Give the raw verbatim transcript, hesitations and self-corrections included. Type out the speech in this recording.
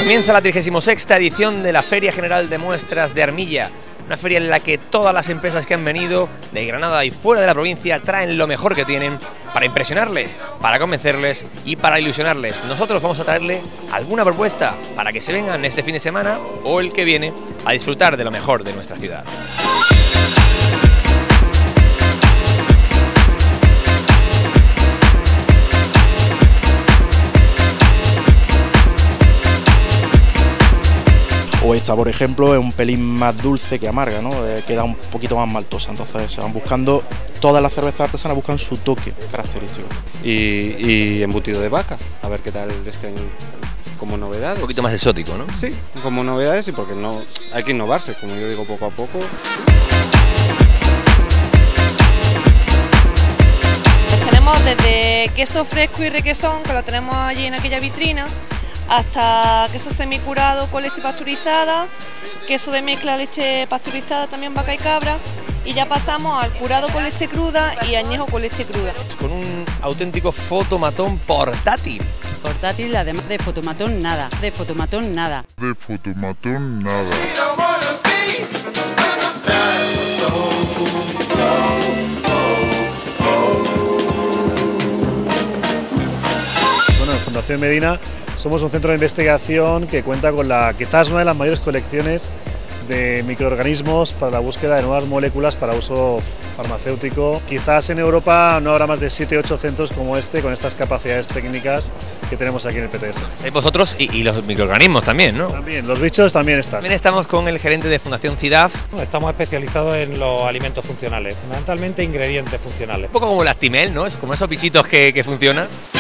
Comienza la trigésima sexta edición de la Feria General de Muestras de Armilla, una feria en la que todas las empresas que han venido de Granada y fuera de la provincia traen lo mejor que tienen para impresionarles, para convencerles y para ilusionarles. Nosotros vamos a traerle alguna propuesta para que se vengan este fin de semana o el que viene a disfrutar de lo mejor de nuestra ciudad. O esta, por ejemplo, es un pelín más dulce que amarga, ¿no? Eh, queda un poquito más maltosa, entonces se van buscando, todas las cervezas artesanas buscan su toque característico. Y, y embutido de vaca, a ver qué tal este año como novedades. Un poquito más exótico, ¿no? Sí, como novedades y porque no hay que innovarse, como yo digo, poco a poco. Tenemos desde queso fresco y requesón, que lo tenemos allí en aquella vitrina, hasta queso semicurado con leche pasteurizada, queso de mezcla leche pasteurizada también vaca y cabra, y ya pasamos al curado con leche cruda y añejo con leche cruda. Con un auténtico fotomatón portátil. Portátil, además de fotomatón nada, de fotomatón nada. De fotomatón nada. Bueno, en Fundación Medina somos un centro de investigación que cuenta con la quizás una de las mayores colecciones de microorganismos para la búsqueda de nuevas moléculas para uso farmacéutico. Quizás en Europa no habrá más de siete u ocho centros como este con estas capacidades técnicas que tenemos aquí en el P T S. Hay vosotros y, y los microorganismos también, ¿no? También, los bichos también están. También estamos con el gerente de Fundación CIDAF. Estamos especializados en los alimentos funcionales, fundamentalmente ingredientes funcionales. Un poco como el Actimel, ¿no? Es como esos bichitos que, que funcionan.